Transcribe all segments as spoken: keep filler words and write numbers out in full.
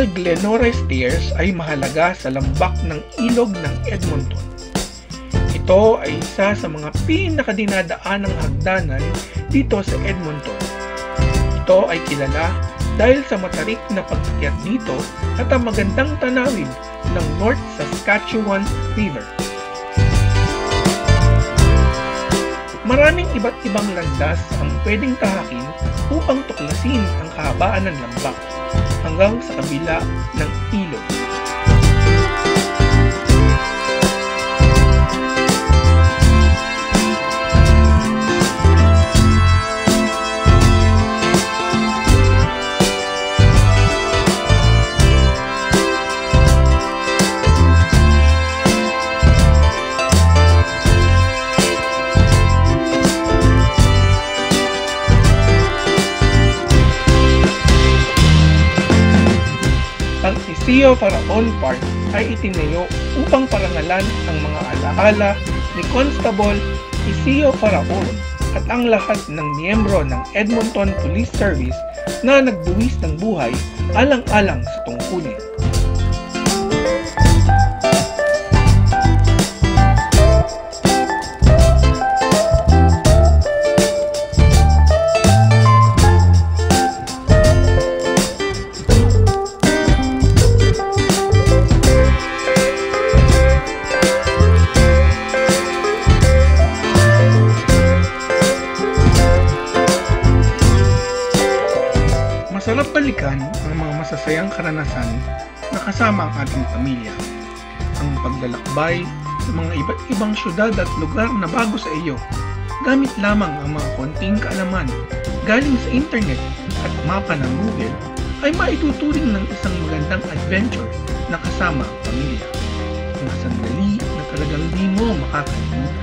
Ang Glenora Stairs ay mahalaga sa lambak ng ilog ng Edmonton. Ito ay isa sa mga pinakadinadaanang hagdanan dito sa Edmonton. Ito ay kilala dahil sa matarik na pag-akyat dito at ang magandang tanawin ng North Saskatchewan River. Maraming iba't ibang landas ang pwedeng tahakin upang tuklasin ang kahabaan ng lambak hanggang sa kabila ng ilog. Ang Ezio Faraone Park ay itinayo upang parangalan ang mga alaala ni Constable Ezio Faraone at ang lahat ng miyembro ng Edmonton Police Service na nagbuwis ng buhay alang-alang sa tungkulin. Masarap balikan ang mga masasayang karanasan na kasama ang ating pamilya. Ang paglalakbay sa mga iba't ibang syudad at lugar na bago sa iyo, gamit lamang ang mga konting kaalaman galing sa internet at mapa ng Google, ay maituturing ng isang magandang adventure na kasama ang pamilya. Mga sandali na talagang di mo makakalimutan.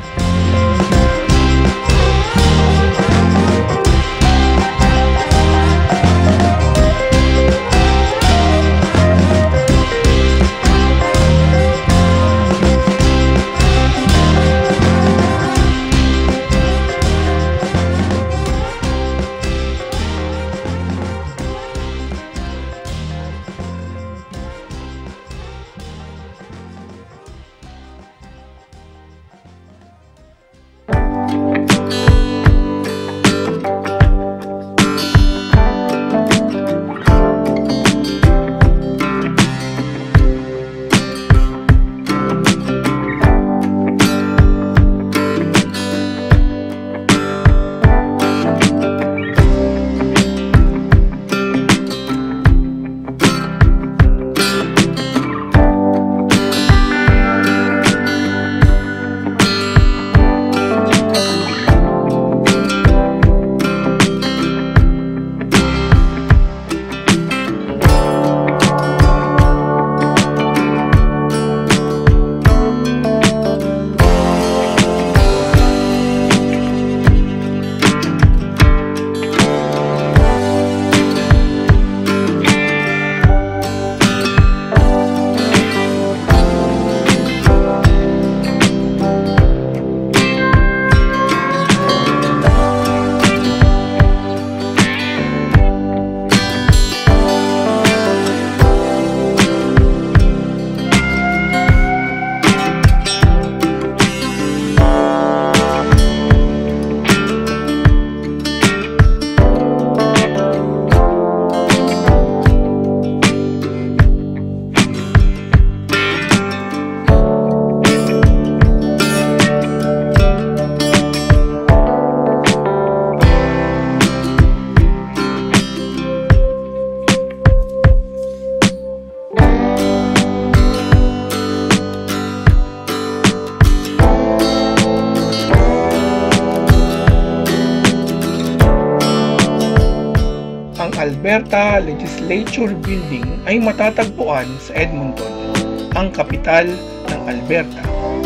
Alberta Legislature Building ay matatagpuan sa Edmonton, ang kapital ng Alberta.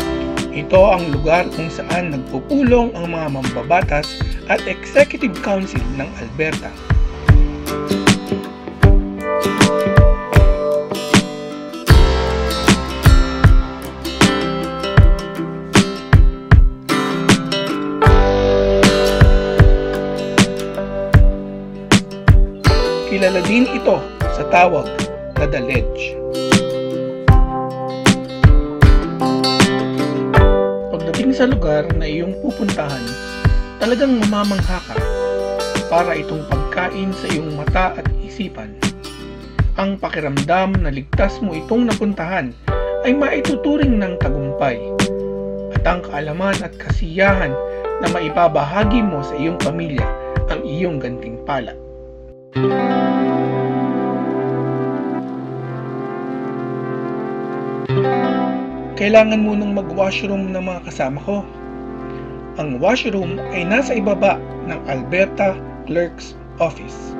Ito ang lugar kung saan nagpupulong ang mga mambabatas at Executive Council ng Alberta. Kilala din ito sa tawag Alberta Legislature. Pagdating sa lugar na iyong pupuntahan, talagang mamamangha ka para itong pagkain sa iyong mata at isipan. Ang pakiramdam na ligtas mo itong napuntahan ay maituturing ng tagumpay, at ang kaalaman at kasiyahan na maibabahagi mo sa iyong pamilya ang iyong gantimpala. Kailangan mo nang mag-washroom ng mga kasama ko. Ang washroom ay nasa ibaba ng Alberta Clerk's Office.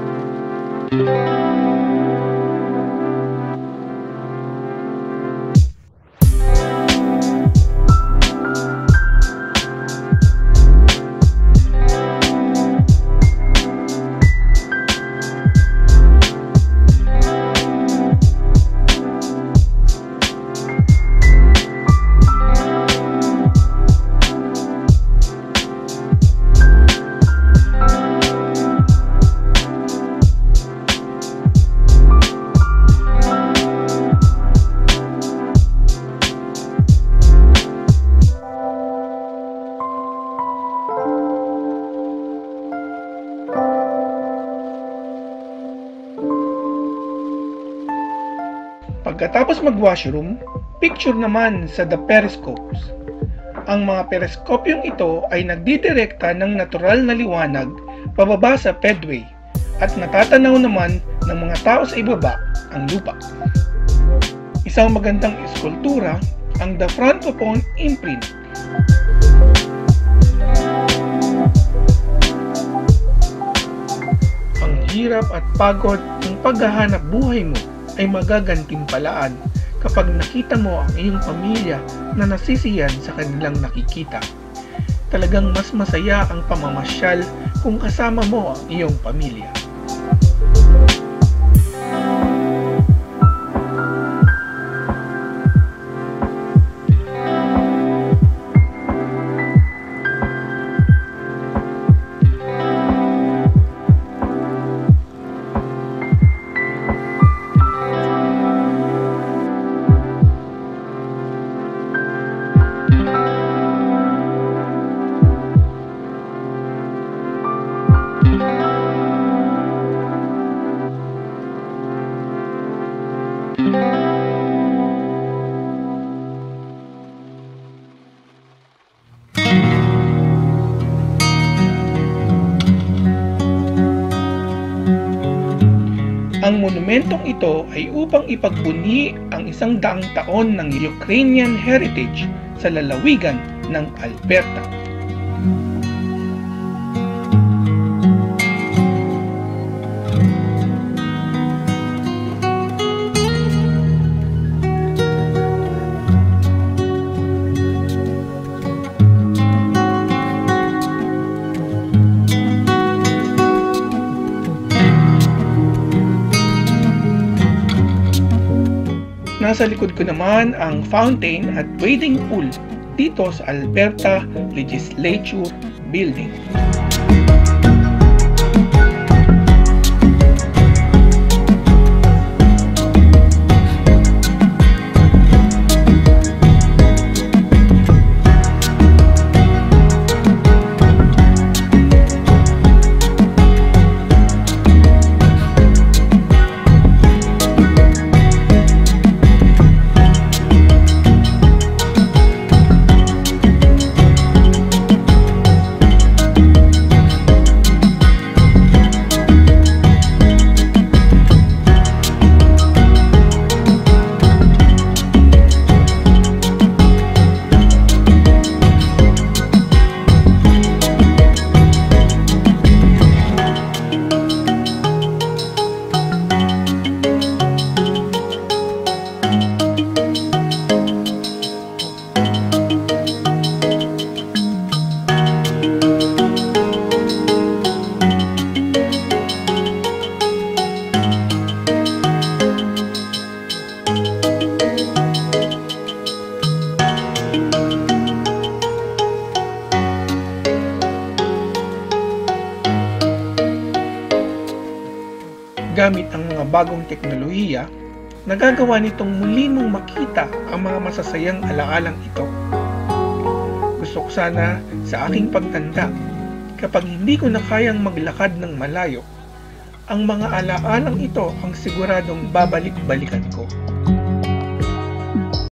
Pagkatapos mag-washroom, picture naman sa the periscopes. Ang mga periskopyong ito ay nagdidirekta ng natural na liwanag pababa sa pedway at natatanaw naman ng mga tao sa ibaba ang lupa. Isang magandang eskultura ang the Francophone imprint. Ang hirap at pagod ng paghahanap buhay mo ay magagantimpalaan kapag nakita mo ang iyong pamilya na nasisiyan sa kanilang nakikita. Talagang mas masaya ang pamamasyal kung kasama mo ang iyong pamilya. Ang monumentong ito ay upang ipagbunyi ang isang daang taon ng Ukrainian heritage sa lalawigan ng Alberta. Nasa likod ko naman ang fountain at wading pool dito sa Alberta Legislature Building. Gamit ang mga mga bagong teknolohiya, nagagawa nitong muli mong makita ang mga masasayang alaalang ito. Gusto ko sana sa aking pagtanda, kapag hindi ko na kayang maglakad ng malayo, ang mga alaalang ito ang siguradong babalik-balikan ko.